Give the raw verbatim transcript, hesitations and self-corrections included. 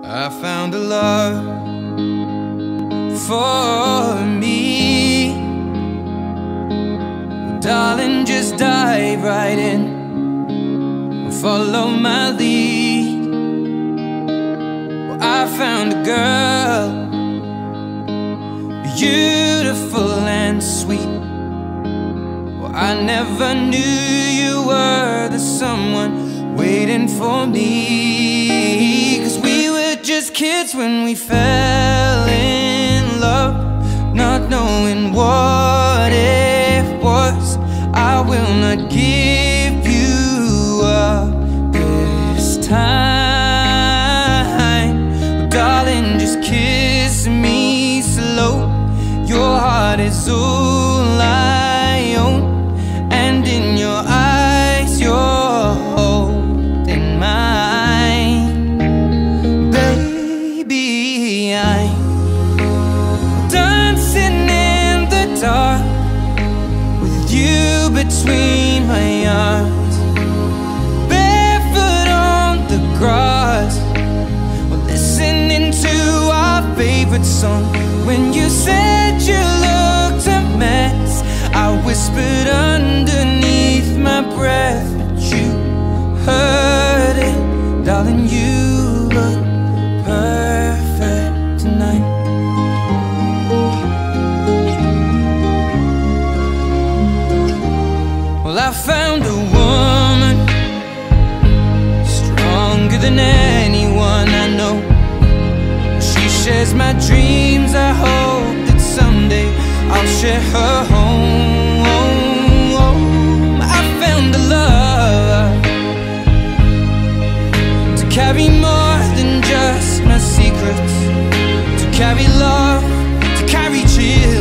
I found a love for me. Well, darling, just dive right in and follow my lead. Well, I found a girl, beautiful and sweet. Well, I never knew you were the someone waiting for me. 'Cause we were just kids when we fell in love, not knowing what it was. I will not give you up this time. Oh, darling, just kiss me slow. Your heart is all I own, and in your eyes you're holding mine. Baby, I'm dancing in the dark with you between my arms, barefoot on the grass. We're listening to our favorite song. When you said you looked a mess, I whispered underneath my breath, but you heard it. Darling, you look perfect tonight. Well, I found a woman stronger than anyone I know. She shares my dreams. I hope that someday I'll share her home. I found a love to carry more than just my secrets, to carry love, to carry cheers.